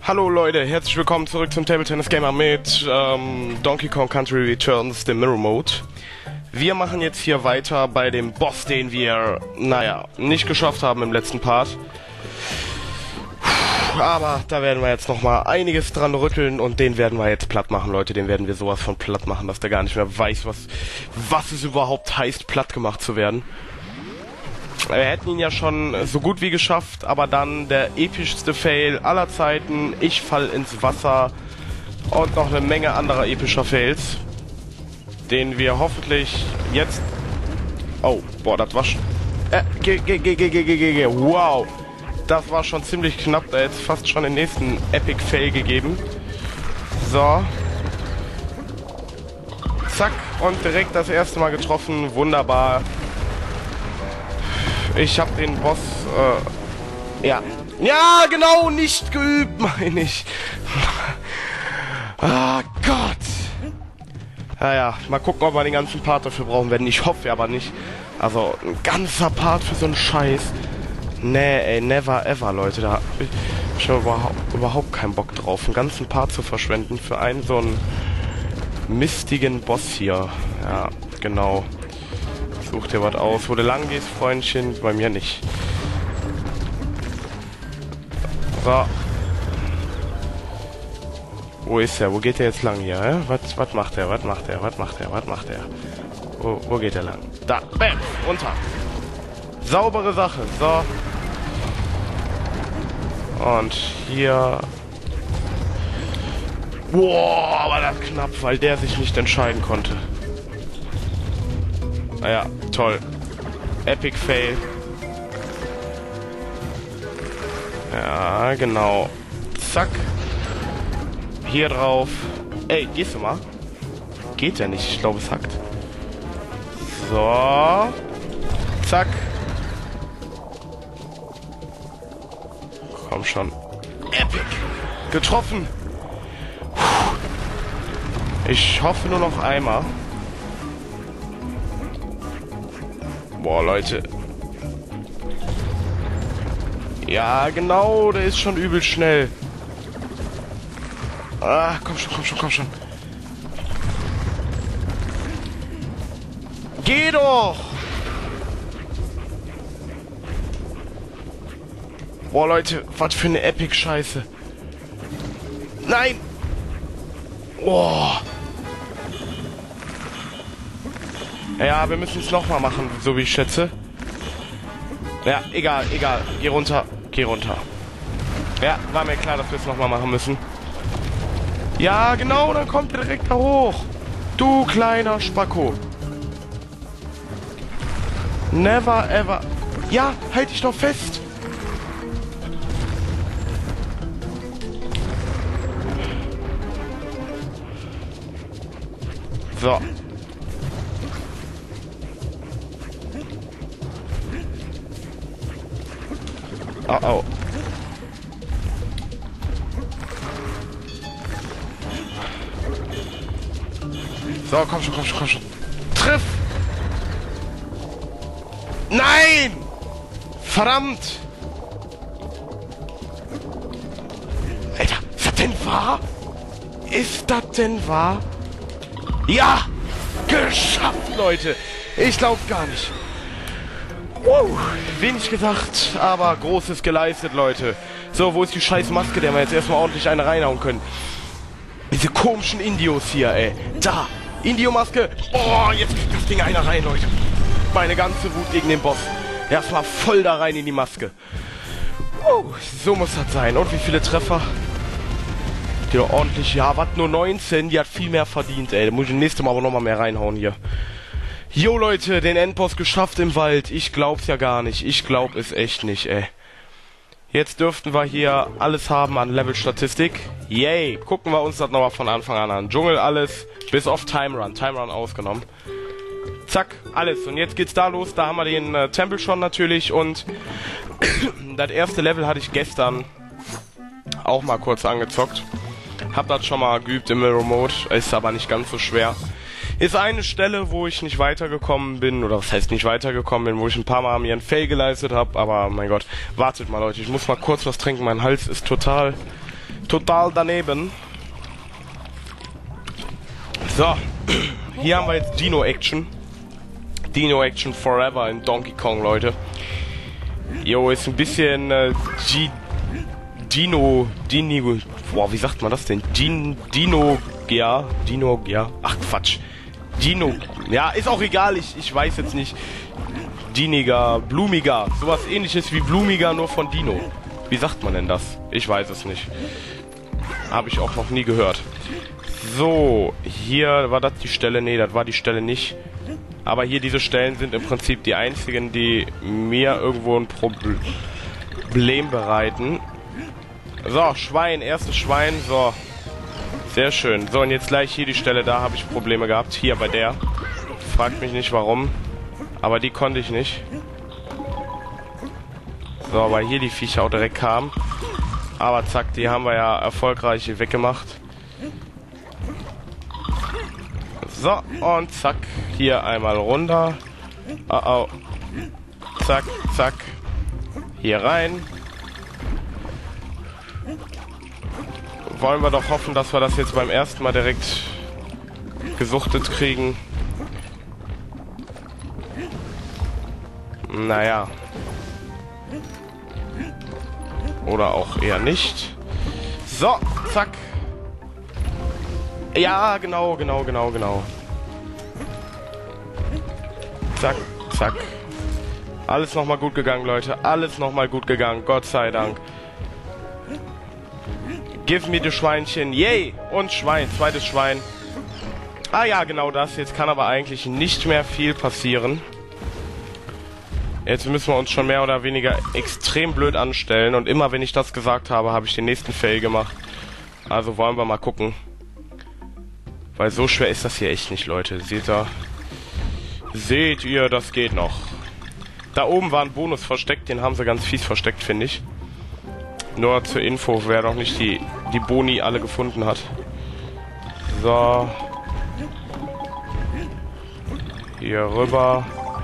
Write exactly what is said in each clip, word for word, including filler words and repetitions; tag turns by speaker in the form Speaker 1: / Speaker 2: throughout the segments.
Speaker 1: Hallo Leute, herzlich willkommen zurück zum Table Tennis Gamer mit ähm, Donkey Kong Country Returns, dem Mirror Mode. Wir machen jetzt hier weiter bei dem Boss, den wir, naja, nicht geschafft haben im letzten Part. Aber da werden wir jetzt nochmal einiges dran rütteln und den werden wir jetzt platt machen, Leute. Den werden wir sowas von platt machen, dass der gar nicht mehr weiß, was, was es überhaupt heißt, platt gemacht zu werden. Wir hätten ihn ja schon so gut wie geschafft, aber dann der epischste Fail aller Zeiten. Ich fall ins Wasser und noch eine Menge anderer epischer Fails, den wir hoffentlich jetzt... Oh, boah, das war schon... Äh, ge, ge, ge, ge, ge, ge, ge, wow. Das war schon ziemlich knapp, da jetzt fast schon den nächsten Epic Fail gegeben. So. Zack, und direkt das erste Mal getroffen, wunderbar. Ich habe den Boss, äh, ja. Ja, genau, nicht geübt, meine ich. Ah, Gott. Naja, mal gucken, ob wir den ganzen Part dafür brauchen werden. Ich hoffe aber nicht. Also, ein ganzer Part für so einen Scheiß. Nee, ey, never ever, Leute. Da hab ich schon überhaupt, überhaupt keinen Bock drauf, einen ganzen Part zu verschwenden für einen so einen mistigen Boss hier. Ja, genau. Such dir was aus. Wo du lang gehst, Freundchen, bei mir nicht. So. Wo ist der? Wo geht der jetzt lang hier? Hä? Was, was macht der? Was macht der? Was macht der? Was macht der? Wo, wo geht der lang? Da. Bam. Runter. Saubere Sache. So. Und hier. Boah, aber das knapp, weil der sich nicht entscheiden konnte. Naja, toll. Epic Fail. Ja, genau. Zack. Hier drauf. Ey, gehst du mal? Geht ja nicht. Ich glaube, es hackt. So. Zack. Komm schon. Epic. Getroffen. Ich hoffe nur noch einmal. Boah, Leute. Ja, genau, der ist schon übel schnell. Ah, komm schon, komm schon, komm schon. Geh doch! Boah, Leute, was für eine Epic-Scheiße. Nein! Boah. Ja, wir müssen es nochmal machen, so wie ich schätze. Ja, egal, egal. Geh runter, geh runter. Ja, war mir klar, dass wir es nochmal machen müssen. Ja, genau, dann kommt er direkt da hoch. Du kleiner Spacko. Never ever. Ja, halt dich doch fest. So. Oh, oh. So, komm schon, komm schon, komm schon. Triff! Nein! Verdammt! Alter, ist das denn wahr? Ist das denn wahr? Ja! Geschafft, Leute! Ich glaub's gar nicht. Uh, wenig gesagt, aber Großes geleistet, Leute. So, wo ist die scheiß Maske, der wir jetzt erstmal ordentlich eine reinhauen können? Diese komischen Indios hier, ey. Da! Indio-Maske! Oh, jetzt kriegt das Ding einer rein, Leute. Meine ganze Wut gegen den Boss. Erstmal voll da rein in die Maske. Uh, so muss das sein. Und wie viele Treffer? Die doch ordentlich... Ja, was, nur neunzehn? Die hat viel mehr verdient, ey. Da muss ich nächstes Mal aber nochmal mehr reinhauen hier. Jo Leute, den Endboss geschafft im Wald. Ich glaub's ja gar nicht. Ich glaub es echt nicht, ey. Jetzt dürften wir hier alles haben an Level-Statistik. Yay! Gucken wir uns das nochmal von Anfang an an. Dschungel alles, bis auf Time Run. Time Run ausgenommen. Zack, alles. Und jetzt geht's da los. Da haben wir den äh, Tempel schon natürlich. Und das erste Level hatte ich gestern auch mal kurz angezockt. Hab das schon mal geübt im Mirror Mode. Ist aber nicht ganz so schwer. Ist eine Stelle, wo ich nicht weitergekommen bin, oder was heißt nicht weitergekommen bin, wo ich ein paar Mal mir einen Fail geleistet habe, aber mein Gott, wartet mal Leute, ich muss mal kurz was trinken, mein Hals ist total Total daneben. So. Hier haben wir jetzt Dino-Action. Dino-Action Forever in Donkey Kong, Leute. Jo, ist ein bisschen äh, G Dino... Dino... Boah, wie sagt man das denn? Din Dino... Ja, Dino... Ja. Ach, Quatsch. Dino... Ja, ist auch egal. Ich, ich weiß jetzt nicht. Diniger, Blumiger. Sowas ähnliches wie Blumiger, nur von Dino. Wie sagt man denn das? Ich weiß es nicht. Habe ich auch noch nie gehört. So, hier war das die Stelle. Nee, das war die Stelle nicht. Aber hier diese Stellen sind im Prinzip die einzigen, die mir irgendwo ein Problem bereiten. So, Schwein, erstes Schwein. So, sehr schön. So, und jetzt gleich hier die Stelle. Da habe ich Probleme gehabt. Hier bei der. Fragt mich nicht warum. Aber die konnte ich nicht. So, weil hier die Viecher auch direkt kamen. Aber zack, die haben wir ja erfolgreich weggemacht. So, und zack, hier einmal runter. Oh oh. Zack, zack. Hier rein. Wollen wir doch hoffen, dass wir das jetzt beim ersten Mal direkt gesuchtet kriegen. Naja. Oder auch eher nicht. So, zack. Ja, genau, genau, genau, genau. Zack, zack. Alles nochmal gut gegangen, Leute. Alles nochmal gut gegangen. Gott sei Dank. Give me the Schweinchen. Yay! Und Schwein. Zweites Schwein. Ah ja, genau das. Jetzt kann aber eigentlich nicht mehr viel passieren. Jetzt müssen wir uns schon mehr oder weniger extrem blöd anstellen. Und immer wenn ich das gesagt habe, habe ich den nächsten Fail gemacht. Also wollen wir mal gucken. Weil so schwer ist das hier echt nicht, Leute. Seht ihr? Seht ihr, das geht noch. Da oben war ein Bonus versteckt. Den haben sie ganz fies versteckt, finde ich. Nur zur Info, wer noch nicht die, die Boni alle gefunden hat. So. Hier rüber.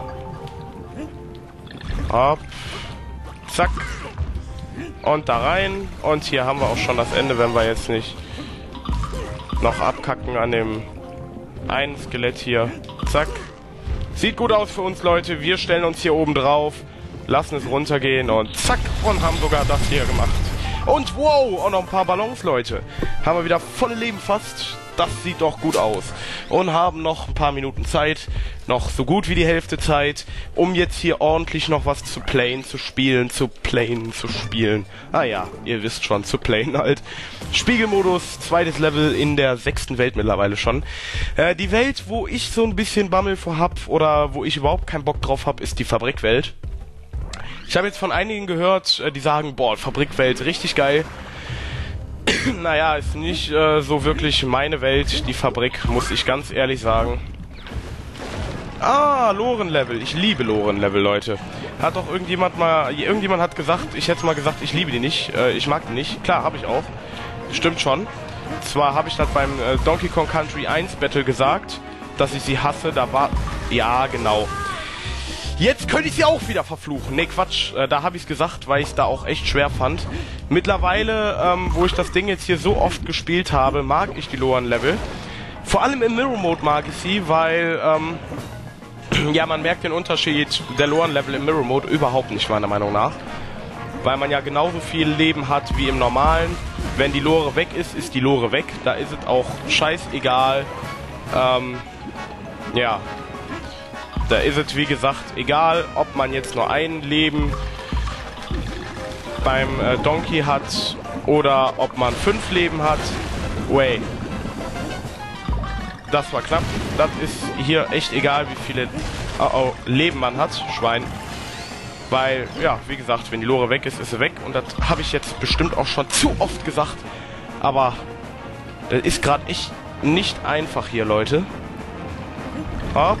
Speaker 1: Hopp. Zack. Und da rein. Und hier haben wir auch schon das Ende, wenn wir jetzt nicht noch abkacken an dem einen Skelett hier. Zack. Sieht gut aus für uns, Leute. Wir stellen uns hier oben drauf, lassen es runtergehen und zack. Und haben sogar das hier gemacht. Und wow, auch noch ein paar Ballons, Leute. Haben wir wieder volle Leben fast. Das sieht doch gut aus. Und haben noch ein paar Minuten Zeit, noch so gut wie die Hälfte Zeit, um jetzt hier ordentlich noch was zu playen, zu spielen, zu playen, zu spielen. Ah ja, ihr wisst schon, zu playen halt. Spiegelmodus, zweites Level in der sechsten Welt mittlerweile schon. Äh, die Welt, wo ich so ein bisschen Bammel vor hab oder wo ich überhaupt keinen Bock drauf hab, ist die Fabrikwelt. Ich habe jetzt von einigen gehört, äh, die sagen, boah, Fabrikwelt, richtig geil. Naja, ist nicht äh, so wirklich meine Welt, die Fabrik, muss ich ganz ehrlich sagen. Ah, Loren-Level. Ich liebe Loren-Level, Leute. Hat doch irgendjemand mal, irgendjemand hat gesagt, ich hätte mal gesagt, ich liebe die nicht, äh, ich mag die nicht. Klar, habe ich auch. Stimmt schon. Zwar habe ich das beim äh, Donkey Kong Country eins Battle gesagt, dass ich sie hasse, da war... Ja, genau. Jetzt könnte ich sie auch wieder verfluchen. Ne, Quatsch. Äh, da habe ich es gesagt, weil ich es da auch echt schwer fand. Mittlerweile, ähm, wo ich das Ding jetzt hier so oft gespielt habe, mag ich die Loren-Level. Vor allem im Mirror-Mode mag ich sie, weil, ähm, ja, man merkt den Unterschied der Loren-Level im Mirror-Mode überhaupt nicht, meiner Meinung nach. Weil man ja genauso viel Leben hat wie im Normalen. Wenn die Lore weg ist, ist die Lore weg. Da ist es auch scheißegal. Ähm, ja. Da ist es, wie gesagt, egal, ob man jetzt nur ein Leben beim äh, Donkey hat oder ob man fünf Leben hat. Way. Das war knapp. Das ist hier echt egal, wie viele oh oh, Leben man hat. Schwein. Weil, ja, wie gesagt, wenn die Lore weg ist, ist sie weg. Und das habe ich jetzt bestimmt auch schon zu oft gesagt. Aber das ist gerade echt nicht einfach hier, Leute. Hopp.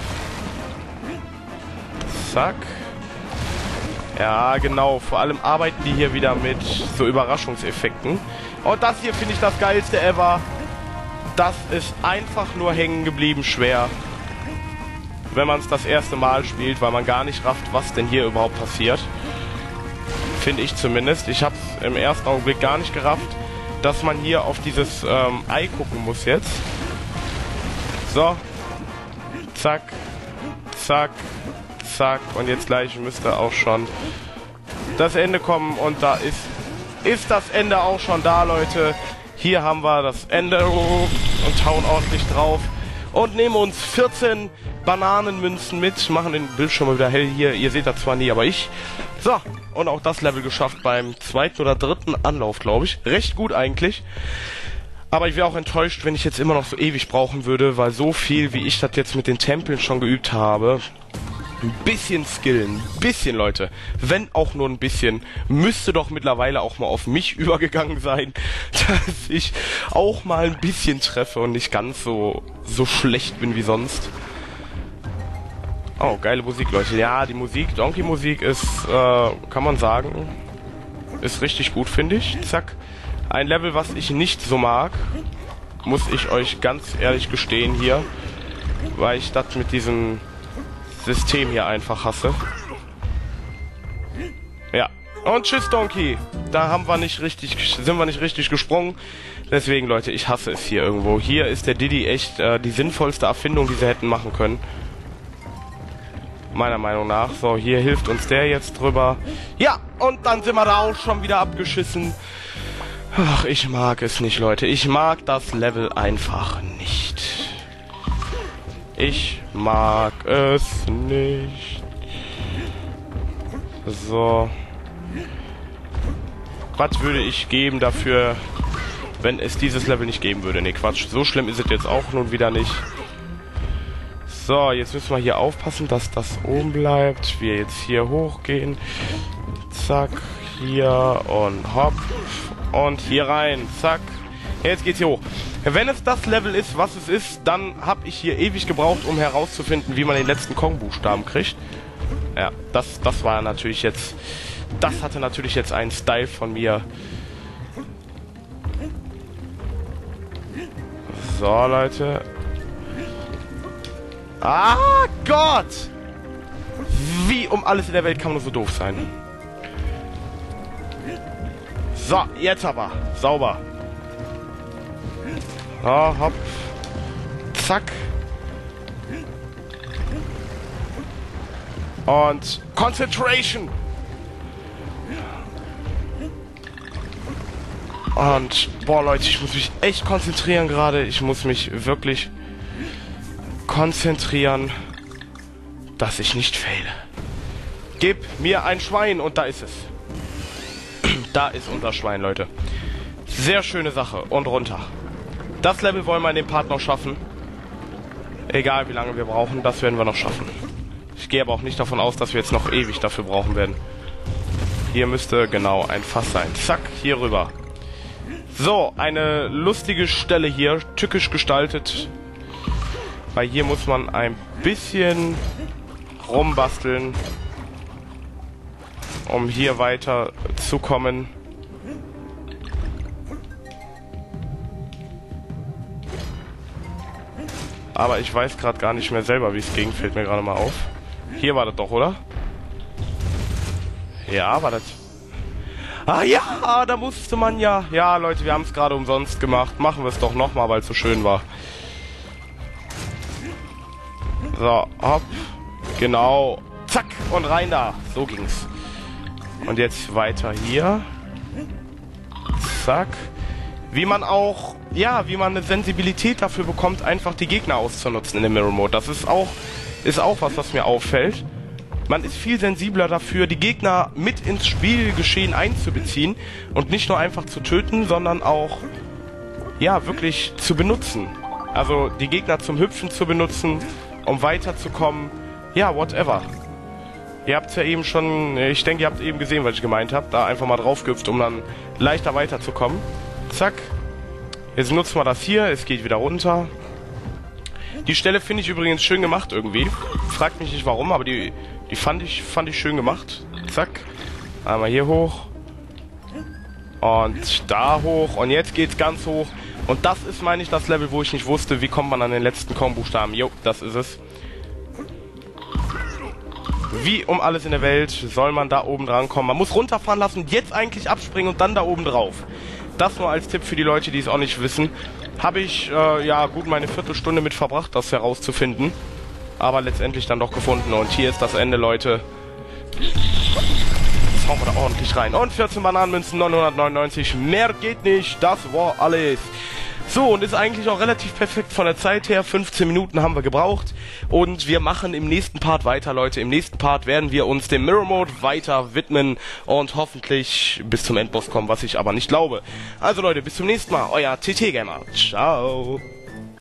Speaker 1: Zack. Ja, genau. Vor allem arbeiten die hier wieder mit so Überraschungseffekten. Und das hier finde ich das geilste ever. Das ist einfach nur hängen geblieben schwer. Wenn man es das erste Mal spielt, weil man gar nicht rafft, was denn hier überhaupt passiert. Finde ich zumindest. Ich habe es im ersten Augenblick gar nicht gerafft. dass man hier auf dieses ähm, Ei gucken muss jetzt. So. Zack. Zack. Zack. Und jetzt gleich müsste auch schon das Ende kommen. Und da ist, ist das Ende auch schon da, Leute. Hier haben wir das Ende und hauen ordentlich drauf. Und nehmen uns vierzehn Bananenmünzen mit. Machen den Bildschirm mal wieder hell hier. Ihr seht das zwar nie, aber ich. So. Und auch das Level geschafft beim zweiten oder dritten Anlauf, glaube ich. Recht gut eigentlich. Aber ich wäre auch enttäuscht, wenn ich jetzt immer noch so ewig brauchen würde, weil so viel, wie ich das jetzt mit den Tempeln schon geübt habe, ein bisschen skillen, ein bisschen, Leute, wenn auch nur ein bisschen, müsste doch mittlerweile auch mal auf mich übergegangen sein, dass ich auch mal ein bisschen treffe und nicht ganz so, so schlecht bin wie sonst. Oh, geile Musik, Leute. Ja, die Musik, Donkey-Musik ist, äh, kann man sagen, ist richtig gut, finde ich. Zack. Ein Level, was ich nicht so mag, muss ich euch ganz ehrlich gestehen hier, weil ich das mit diesem System hier einfach hasse. Ja. Und tschüss, Donkey. Da haben wir nicht richtig, sind wir nicht richtig gesprungen. Deswegen, Leute, ich hasse es hier irgendwo. Hier ist der Diddy echt äh, die sinnvollste Erfindung, die sie hätten machen können. Meiner Meinung nach. So, hier hilft uns der jetzt drüber. Ja, und dann sind wir da auch schon wieder abgeschissen. Ach, ich mag es nicht, Leute. Ich mag das Level einfach nicht. Ich mag es nicht. So. Was würde ich geben dafür, wenn es dieses Level nicht geben würde? Ne, Quatsch. So schlimm ist es jetzt auch nun wieder nicht. So, jetzt müssen wir hier aufpassen, dass das oben bleibt. Wir jetzt hier hochgehen. Zack, hier und hopp. Und hier rein. Zack. Jetzt geht's hier hoch. Wenn es das Level ist, was es ist, dann habe ich hier ewig gebraucht, um herauszufinden, wie man den letzten Kong-Buchstaben kriegt. Ja, das, das war natürlich jetzt... Das hatte natürlich jetzt einen Style von mir. So, Leute. Ah, Gott! Wie um alles in der Welt kann man nur so doof sein? So, jetzt aber. Sauber. So, hopp. Zack. Und Concentration. Und, boah, Leute, ich muss mich echt konzentrieren gerade. Ich muss mich wirklich konzentrieren, dass ich nicht fehle. Gib mir ein Schwein und da ist es. Da ist unser Schwein, Leute. Sehr schöne Sache. Und runter. Das Level wollen wir in dem Part noch schaffen. Egal wie lange wir brauchen, das werden wir noch schaffen. Ich gehe aber auch nicht davon aus, dass wir jetzt noch ewig dafür brauchen werden. Hier müsste genau ein Fass sein. Zack, hier rüber. So, eine lustige Stelle hier, tückisch gestaltet. Weil hier muss man ein bisschen rumbasteln, um hier weiter zu kommen. Aber ich weiß gerade gar nicht mehr selber, wie es ging, fällt mir gerade mal auf. Hier war das doch, oder? Ja, war das... Ah ja, da musste man ja... Ja, Leute, wir haben es gerade umsonst gemacht. Machen wir es doch nochmal, weil es so schön war. So, hopp. Genau. Zack, und rein da. So ging's. Und jetzt weiter hier. Zack. Wie man auch... Ja, wie man eine Sensibilität dafür bekommt, einfach die Gegner auszunutzen in dem Mirror Mode. Das ist auch, ist auch was, was mir auffällt. Man ist viel sensibler dafür, die Gegner mit ins Spielgeschehen einzubeziehen und nicht nur einfach zu töten, sondern auch, ja, wirklich zu benutzen. Also die Gegner zum Hüpfen zu benutzen, um weiterzukommen. Ja, whatever. Ihr habt ja eben schon, ich denke, ihr habt eben gesehen, was ich gemeint habe. Da einfach mal drauf gehüpft, um dann leichter weiterzukommen. Zack. Jetzt nutzen wir das hier, es geht wieder runter. Die Stelle finde ich übrigens schön gemacht irgendwie. Fragt mich nicht warum, aber die, die fand ich, fand ich schön gemacht. Zack. Einmal hier hoch. Und da hoch. Und jetzt geht's ganz hoch. Und das ist, meine ich, das Level, wo ich nicht wusste, wie kommt man an den letzten Kong-Buchstaben. Jo, das ist es. Wie um alles in der Welt soll man da oben dran kommen. Man muss runterfahren lassen, jetzt eigentlich abspringen und dann da oben drauf. Das nur als Tipp für die Leute, die es auch nicht wissen. Habe ich, äh, ja gut, meine Viertelstunde mit verbracht, das herauszufinden. Aber letztendlich dann doch gefunden. Und hier ist das Ende, Leute. Jetzt hauen wir da ordentlich rein. Und vierzehn Bananenmünzen, neunhundertneunundneunzig. Mehr geht nicht. Das war alles. So, und ist eigentlich auch relativ perfekt von der Zeit her. fünfzehn Minuten haben wir gebraucht. Und wir machen im nächsten Part weiter, Leute. Im nächsten Part werden wir uns dem Mirror Mode weiter widmen und hoffentlich bis zum Endboss kommen, was ich aber nicht glaube. Also Leute, bis zum nächsten Mal. Euer T T Gamer. Ciao.